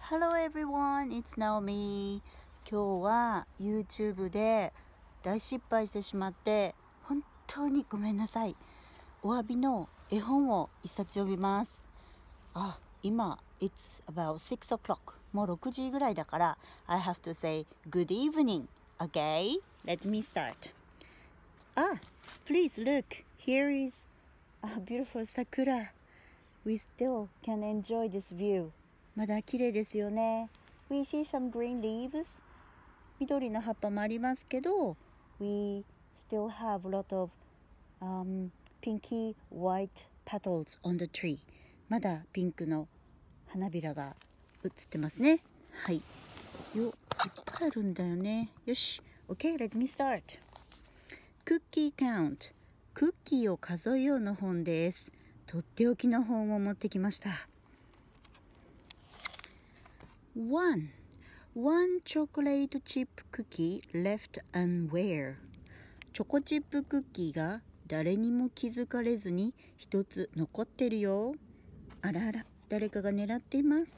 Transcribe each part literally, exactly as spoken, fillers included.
Hello everyone, it's Naomi. 今日は YouTube で大失敗してしまって本当にごめんなさい。お詫びの絵本を一冊読みます。あ、今 It's about six o'clock もうろくじぐらいだから I have to say good evening. Okay, let me start. Ah, please look, here is a beautiful sakura. We still can enjoy this view.まだ綺麗ですよね。We see some green leaves. 緑の葉っぱもありますけど We still have a lot of、um, pinky white petals on the tree. まだピンクの花びらが映ってますね。はい。よ、いっぱいあるんだよね。よし。Okay, let me start. Cookie count. クッキーを数えようの本です。とっておきの本を持ってきました。One, one chocolate chip cookie left unaware. チョコチップクッキーが誰にも気づかれずに一つ残ってるよ。あらあら、誰かが狙っています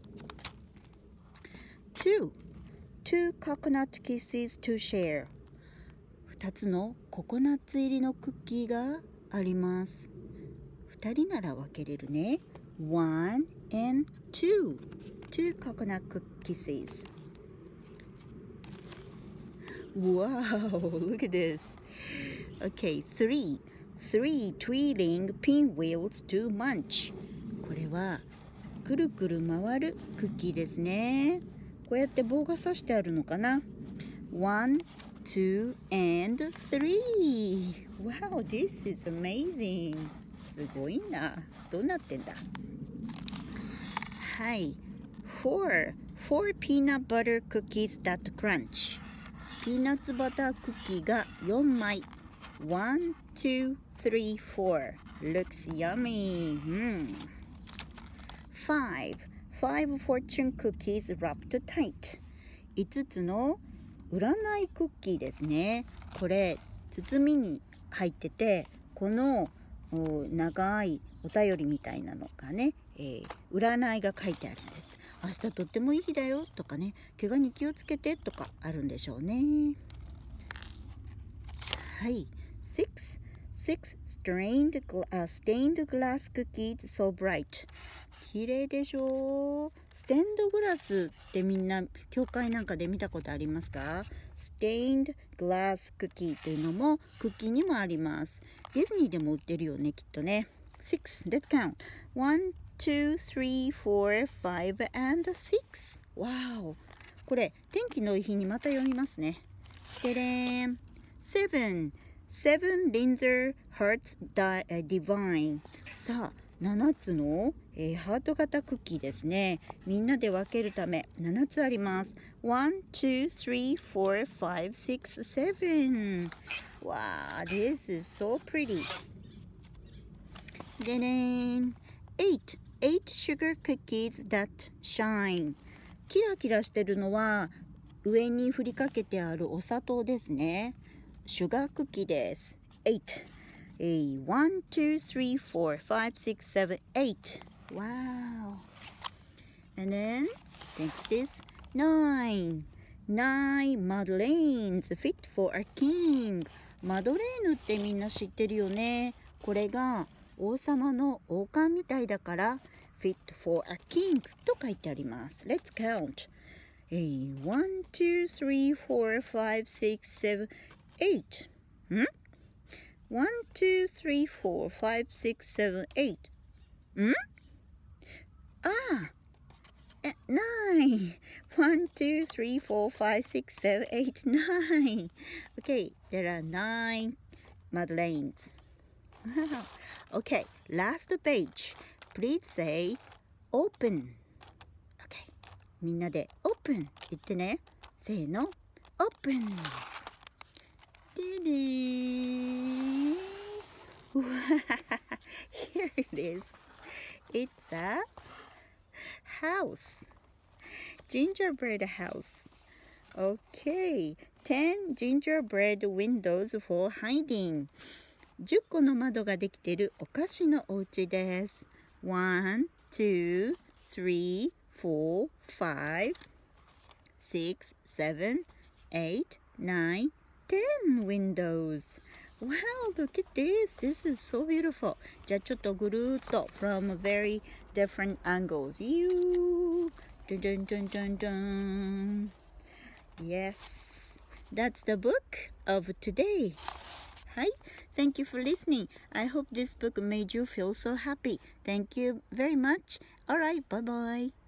。Two, two coconut kisses to share. 二つのココナッツ入りのクッキーがあります。二人なら分けれるね。One and two.Two coconut kisses. Wow, look at this. Okay, three. Three twirling pinwheels to munch. これはくるくる回るクッキーですね。こうやって棒が刺してあるのかな。One, two, and three. Wow, this is amazing. すごいな。どうなってんだ。はい。Four, four peanut butter cookies that crunch. ピーナッツバタークッキーがよんまい。One, two, three, four. Looks yummy. Mm. Five, five fortune cookies wrapped tight. いつつの占いクッキーですね。これ包みに入ってて、この長いお便りみたいなのがね、えー、占いが書いてあるんです。明日とってもいい日だよとかね、怪我に気をつけてとかあるんでしょうね。はい。Six, six stained, uh, stained glass cookies so bright. 綺麗でしょう。ステンドグラスってみんな教会なんかで見たことありますか？ Stained glass cookie というのもクッキーにもあります。ディズニーでも売ってるよね、きっとね。Six, let's count. One, two, three, four, five, and six. Wow! これ天気のいい日にまた読みますね。でれーん。Seven, seven Linzer Hearts Divine. さあ、ななつの、えー、ハート型クッキーですね。みんなで分けるためななつあります。One, two, three, four, five, six, seven. Wow, this is so pretty. でれーん。Eight, eight sugar cookies that shine. キラキラしてるのは上に振りかけてあるお砂糖ですね。シュガークッキーです。Eight.A one, two, three, four, five, six, seven, eight. Wow. And then next is nine. Nine Madeleines fit for a king. マドレーヌってみんな知ってるよね。これが王様の王冠みたいだから fit for a king と書いてあります。Let's count. A one, two, three, four, five, six, seven, eight. ん？One, two, three, four, five, six, seven, eight. ん？ああ、nine. One, two, three, four, five, six, seven, eight, nine. Okay, there are nine Madeleines. Okay, last page. Please say open. Okay, みんなで open 言ってね。せーの、open. Here it is. It's a house. Gingerbread house. Okay. Ten gingerbread windows for hiding. じゅっこの窓ができてるお菓子のお家です。One, two, three, four, five, six, seven, eight, nine, ten windows. Wow, look at this. This is so beautiful. じゃあちょっとぐるっと from very different angles. You. Dun, dun, dun, dun, dun. Yes, that's the book of today. Hi, thank you for listening. I hope this book made you feel so happy. Thank you very much. All right, bye-bye.